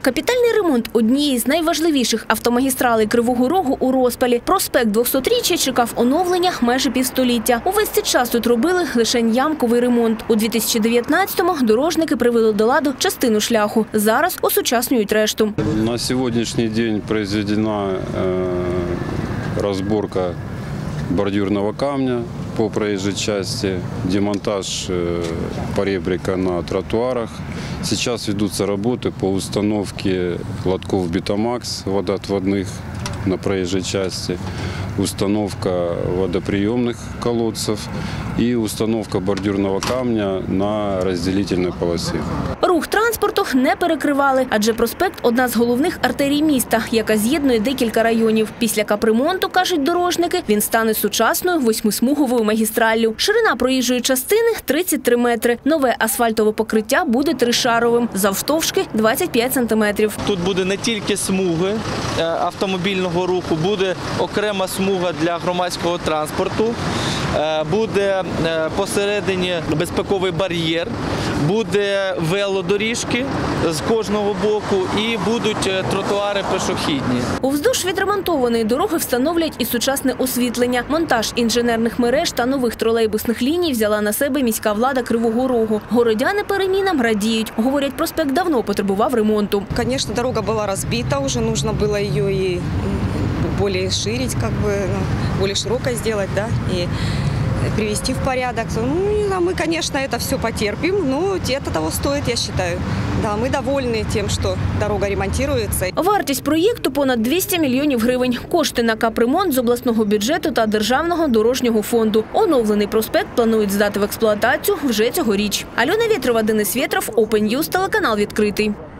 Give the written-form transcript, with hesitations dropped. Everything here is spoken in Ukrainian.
Капітальний ремонт однієї з найважливіших автомагістралей Кривого Рогу у розпалі. Проспект 200-річчя чекав оновлення майже півстоліття. Увесь цей час тут робили лише ямковий ремонт. У 2019-му дорожники привели до ладу частину шляху. Зараз осучаснюють решту. На сьогоднішній день произведена розборка бордюрного камня по проезжей части, демонтаж поребрика на тротуарах. Сейчас ведутся работы по установке лотков Бетамакс водоотводных на проезжей части, установка водоприемных колодцев и установка бордюрного камня на разделительной полосе. Рух транспорту не перекривали, адже проспект – одна з головних артерій міста, яка з'єднує декілька районів. Після капремонту, кажуть дорожники, він стане сучасною восьмисмуговою магістраллю. Ширина проїжджої частини – 33 метри. Нове асфальтове покриття буде тришаровим, завтовшки – 25 сантиметрів. Тут буде не тільки смуги автомобільного руху, буде окрема смуга для громадського транспорту, буде посередині безпековий бар'єр, буде велодоріжки з кожного боку і будуть тротуари пішохідні. Уздовж відремонтованої дороги встановлять і сучасне освітлення. Монтаж інженерних мереж та нових тролейбусних ліній взяла на себе міська влада Кривого Рогу. Городяни перемінам радіють. Говорять, проспект давно потребував ремонту. Звісно, дорога була розбита, вже потрібно було її більш ширити, більш широкою зробити, і привести в порядок. Ну, мы, конечно, это все потерпим, но это того стоит, я считаю. Да, мы довольны тем, что дорога ремонтируется. Вартість проєкту – понад 200 мільйонів гривень. Кошти на капремонт з обласного бюджету та Державного дорожнього фонду. Оновлений проспект планують здати в експлуатацію вже цьогоріч. Альона Вєтрова, Денис Вєтров, Open News, телеканал «Відкритий».